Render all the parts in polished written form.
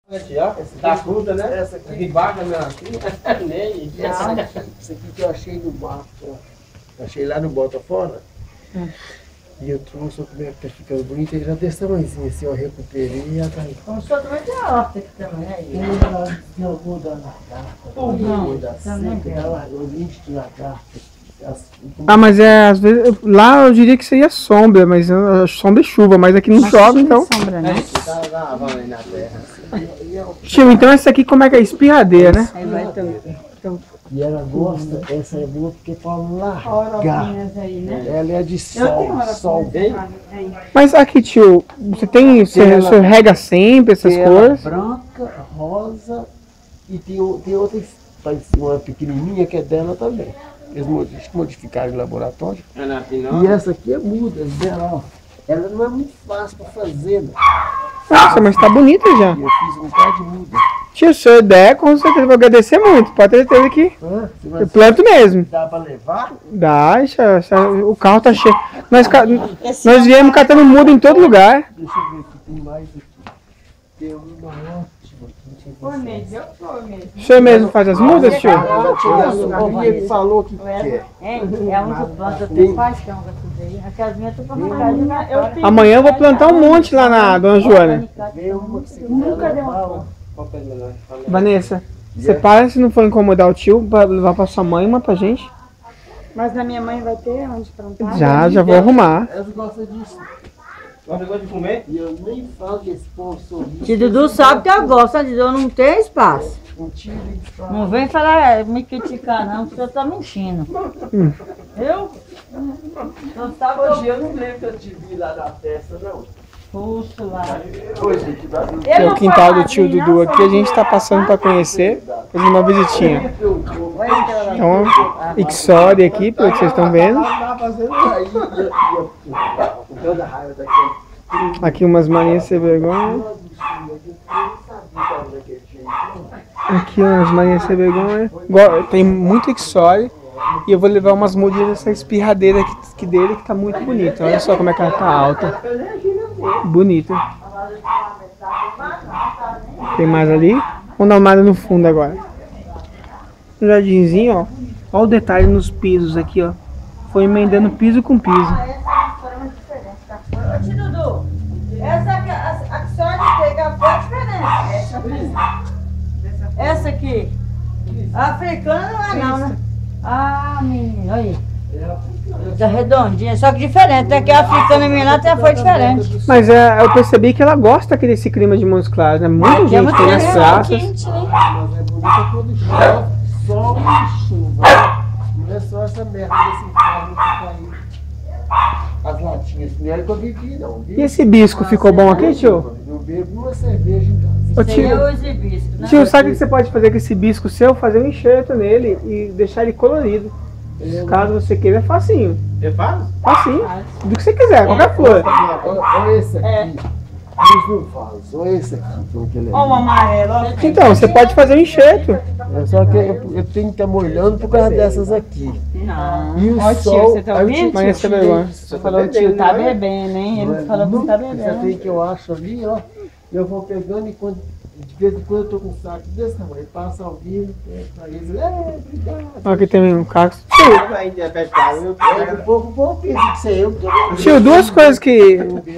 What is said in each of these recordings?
Aqui, ó. Da fruta, né? Essa aqui. Debaixo da minha nem. Essa aqui que eu achei no mato, ó. Achei lá no Botafora. E eu trouxe, como é que tá ficando bonita, ele já desse tamanhozinho assim, eu recuperei e ela tá aí. O senhor também tem a horta aqui também, aí. Tem alguma da lagarta, da seca, da lagarta, de lagarta. Ah, mas às vezes, lá eu diria que seria sombra, mas sombra e chuva, mas aqui não chove, então. Sombra, né? Tá lavando aí na terra. Tio, então essa aqui como é que é? Espirradeira, né? Aí vai E ela gosta, essa é boa porque é pra largar. aí, né? Ela é de sol bem. Mas aqui, tio, você rega sempre essas Tem cores? ela branca, rosa e tem outra, uma pequenininha que é dela também. Eles modificaram em laboratório. E essa aqui é muda, dela, ó. Ela não é muito fácil para fazer, né? Nossa, mas tá bonita já. E eu fiz um bocado de muda. Tio, se eu der, com certeza vou agradecer muito. Pode ter certeza que eu planto mesmo. Dá para levar? Dá, o carro tá cheio. Nós viemos catando muda em todo lugar. Deixa eu ver aqui, tem mais aqui. Tem uma ótima aqui. Foi mesmo, eu sou mesmo. O senhor mesmo faz as mudas, tio? Ele falou que quer. É a única planta que tem paixão com tudo aí. Aquelas minhas estão pra arrancar. Amanhã eu vou plantar um monte lá na Dona Joana. Vê uma que você Nunca quiser deu levar, uma Qual que é melhor? Vanessa, separa se não for incomodar o tio, pra levar pra sua mãe, uma pra gente. Mas na minha mãe vai ter onde plantar? Já vou arrumar. Elas gostam disso. Gosta de comer? E eu nem falo que esse povo sorriso. Tio Dudu sabe que eu gosto, onde eu não tenho espaço. Mentira, Não vem falar, me criticar não, que o senhor tá mentindo. Eu? Não sabe Hoje eu não lembro que eu te vi lá na festa, não. Puxa lá. Hoje aqui da É o quintal do tio Dudu aqui, a gente tá passando pra conhecer, fazer uma visitinha. Então, Ixori aqui, pelo que vocês estão vendo. Aqui umas marinhas sem vergonha. Aqui umas marinhas sem vergonha. Tem muito Ixori. E eu vou levar umas mudinhas dessa espirradeira aqui dele, que tá muito bonita. Olha só como é que ela tá alta. Bonita. Tem mais ali? Vamos dar uma olhada no fundo agora. Um jardinzinho, ó. Olha o detalhe nos pisos aqui, ó. Foi emendando piso com piso. Ô tio Dudu, essa aqui, a que só de pegar foi diferente. Essa aqui. A africana não é não, né? Ah, menino, olha aí. Tá redondinha, só que diferente, né? Que a africana minha lá até foi diferente. Mas eu percebi que ela gosta aqui desse clima de Montes Claros, né? Muita gente tem as praças. Quente, né? Mas é bonita quando chove, sol e chuva. Não é só essa merda desse inferno que tá aí. As latinhas, não era que eu vivi, não. E esse bisco ficou bom aqui, tio? Eu bebo uma cerveja em casa. Ô, Esse aí é tio, o hibisco, né? tio, sabe o que você pode fazer com esse bisco seu? Fazer um enxerto nele e deixar ele colorido. Caso você queira, é facinho. Eu faço? Facinho. Do que você quiser, qualquer flor. Olha esse aqui. Eles não fazem. Olha esse aqui, como que ele é. Ó o amarelo, ó. Então, você pode fazer um enxerto. É só que eu tenho que estar molhando por causa dessas aqui. Não. E o Ó, tio, sol, você tá aí eu ouvindo? Mas essa vergonha. Você falou que o tio tá bebendo, hein? Ele falou que não tá Essa bebendo. tem que eu acho ali, ó. Eu vou pegando e de vez em quando eu tô com um saco desse tamanho. Passa ao vivo, pra eles. Obrigado. Aqui tem um cacto. Aí é pescado, eu Um pouco pensa que sei eu. Tio, duas coisas que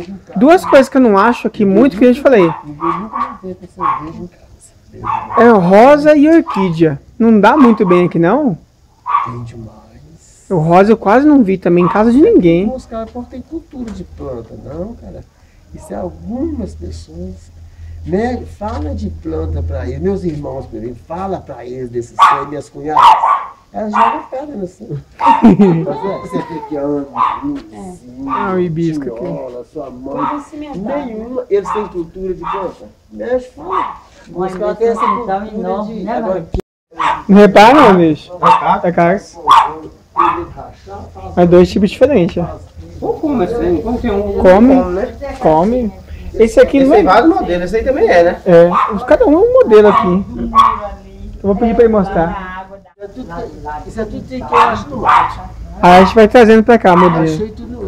eu não acho aqui muito, que eu te falei. Ninguém nunca vai ver essa cerveja em casa. É rosa e orquídea. Não dá muito bem aqui, não? Tem demais. O rosa eu quase não vi também em casa de ninguém. Os caras não têm cultura de planta, não, cara. Isso é algumas pessoas. Né? Fala de planta pra eles. Meus irmãos, por exemplo, fala pra eles desses sonhos, minhas cunhadas. Elas jogam pedra no céu. Você vê que anda, Ah, o hibisco aqui. tinhola, sua mãe. Nenhuma. Eles têm cultura de planta. Mexe, fala. Os caras têm essa cultura enorme, de... né, Agora, Não repara não, bicho. É caro. rachar, faz É dois tipos diferentes. Ó. Vou comer assim, como tem um. Come. né? Come. Esse aqui Esse não tem é. vários modelos, esse aí também é, né? É, cada um é um modelo aqui. Eu vou pedir pra ele mostrar. Isso é tudo que eu acho no mato. Aí a gente vai trazendo pra cá, modelo. Achei tudo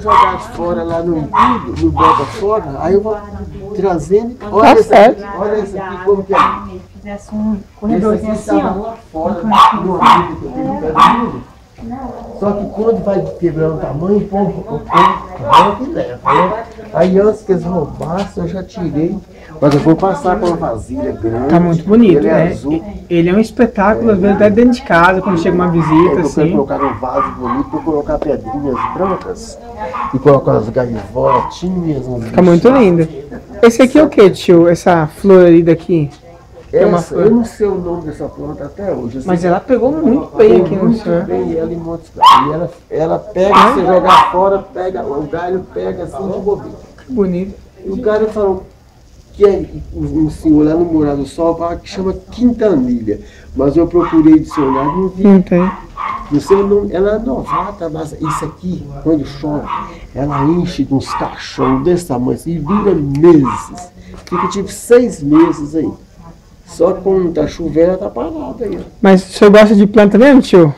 jogar fora lá no entulho, no bota fora, aí eu vou trazendo. Olha Tá esse certo. aqui, olha esse aqui como que é. Fizesse um Esse corredorzinho aqui assim, estava ó. lá fora, no amigo que eu tenho no pé do muro. Só que quando vai quebrando o tamanho, o povo que leva, né? Aí antes que eles roubassem, eu já tirei. Mas eu vou passar com uma vasilha grande. Tá muito bonito, ele é né? azul. Ele é um espetáculo, às vezes até dentro de casa, quando chega uma visita, Eu quero assim. colocar um vaso bonito, vou colocar pedrinhas brancas e colocar umas gaivotinhas. Fica muito lindo. Esse aqui é o que, tio? Essa florida aqui? É uma flor. Eu não sei o nome dessa planta até hoje. Eu Mas sei ela pegou muito que bem tem aqui no muito senhor. bem ela em Montes Claros. E ela pega, se você jogar fora, pega, o galho pega assim de bobeira. Que bonito. E o cara falou que é um senhor lá no Morado do Sol fala que chama quintanilha. Mas eu procurei dicionário e não vi. Não tem. Não sei o nome, ela é novata, mas isso aqui, quando chove, ela enche de uns caixões desse tamanho assim, e dura meses. Fica tipo 6 meses aí. Só que quando tá chovendo, ela tá parada aí. Mas o senhor gosta de planta mesmo, tio?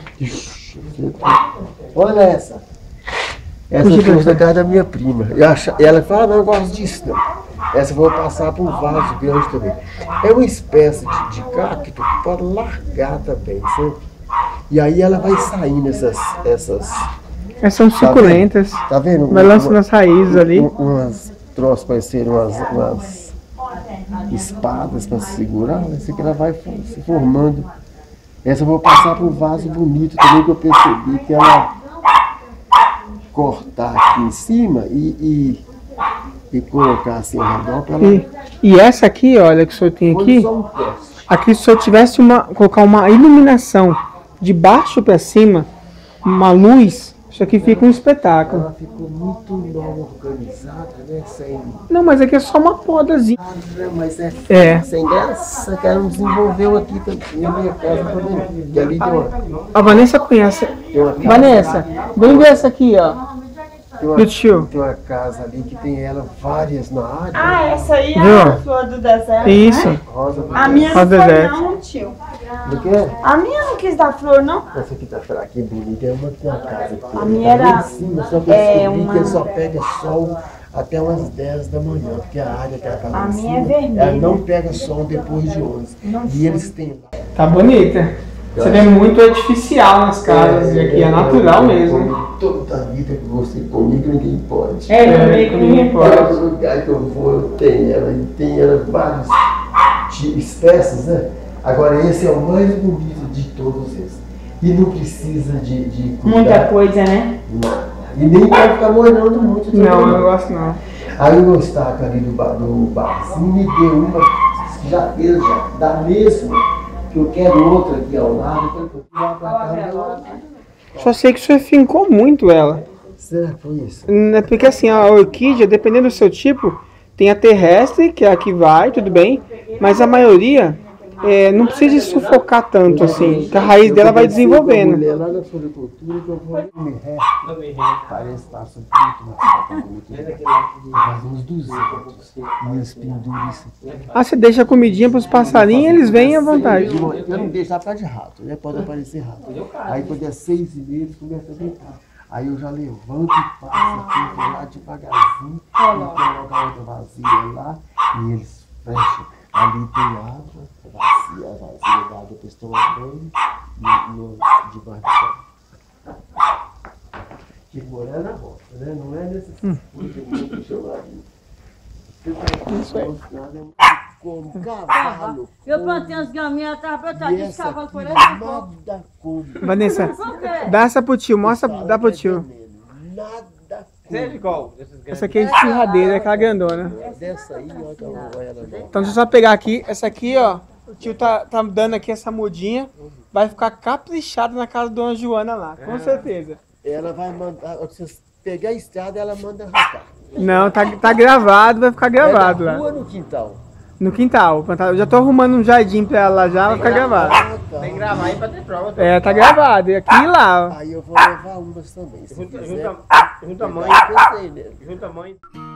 Olha essa. Essa Puxa, trouxe da casa da minha prima. Ela fala, não, eu gosto disso não. Essa eu vou passar para um vaso grande também. É uma espécie de cacto que pode largar também, sabe? E aí ela vai saindo essas Essas são suculentas. tá vendo? Vai lançando as raízes ali. Umas troços parecendo umas espadas para segurar. Essa aqui ela vai se formando. Essa eu vou passar para um vaso bonito também, que eu percebi que ela cortar aqui em cima e colocar assim ao redor para ela. E essa aqui, olha, que o senhor tem aqui. Só um teste. Aqui, se o senhor tivesse colocar uma iluminação de baixo para cima, uma luz, isso aqui fica um espetáculo. Ela ficou muito mal organizada, né? Sem Não, mas aqui é só uma podazinha. nada, mas É. sem graça, que ela não desenvolveu aqui também na minha casa também. E ali A Vanessa conhece. tem uma casa. Vanessa, vem ver essa aqui, ó. Do tio. Tem uma casa ali que tem ela várias na área. Ah, essa aí é Viu? a flor do deserto, Isso. né? Rosa. A minha Rosa não foi deserto. não, tio. Do que? A minha não quis dar flor, não. Essa aqui tá aqui bonita, é uma casa aqui. A minha era- Lá em cima, só que eu é descobri uma- que ele só pega sol até umas 10 da manhã, porque a área que ela tá lá A em minha é cima, vermelha. ela não pega sol depois de 11. E eles têm lá. Tá bonita. Você vê muito artificial nas casas e aqui é natural mesmo. Toda a vida que você comigo, ninguém pode. Ninguém pode. Todo lugar que eu vou, eu tenho ela. E tem ela várias espécies, né? Agora, esse é o mais bonito de todos esses. E não precisa de cuidar. Muita coisa, né? Nada. E nem pode ficar molhando muito também. Não, eu não gosto não. Aí o Eustáquio ali do barzinho me deu uma que já fez, já, da mesma, que eu quero outra aqui ao lado. Eu fui lá pra cá, deu outra. Só sei que o senhor fincou muito ela. Será que foi isso? Porque assim, a orquídea, dependendo do seu tipo, tem a terrestre, que é a que vai, tudo bem, mas a maioria não precisa sufocar tanto assim, que a raiz dela vai desenvolvendo. Mulher lá na floricultura que eu vou me parece que passa faz uns 200 e eles penduram isso. Ah, você deixa a comidinha pros passarinhos, eles vêm à vontade. Eu não deixo lá pra de rato, né? Pode aparecer rato. Aí quando é 6h30 eles começam a deitar. Aí eu já levanto e passo aqui lá devagarzinho e coloco a outra vasilha lá e eles fecham. Ali tem água, a vasilha da água que eles tomam banho debaixo do chão. Tipo, morar na roça, né? Não é nesses coisas que chamaria. Isso é como cavalo. Eu plantei as gaminhas, tava plantando E de essa cavalo por aqui aí. nada como. Vanessa, Por quê? dá essa pro tio, mostra, dá pro tio. Nada Você é como. de qual? Essa aqui é de espirradeira, é aquela grandona. Dessa aí, ó, que eu vou ela não. Então deixa eu só pegar aqui, essa aqui, ó. O tio tá dando aqui essa mudinha. Vai ficar caprichado na casa da Dona Joana lá, com certeza. Ela vai mandar, se você pegar a estrada, ela manda arrancar. Não, tá gravado, vai ficar gravado É na lá. rua ou no quintal? No quintal. Eu já tô arrumando um jardim pra ela lá já, vai ficar gravado. Ah, tá. Tem que gravar aí pra ter prova. É, tá gravado. E aqui e lá, ó. Aí eu vou levar umas também. Se Junta, quiser. junta, junta a mãe. Eu pensei nele. Junta a mãe.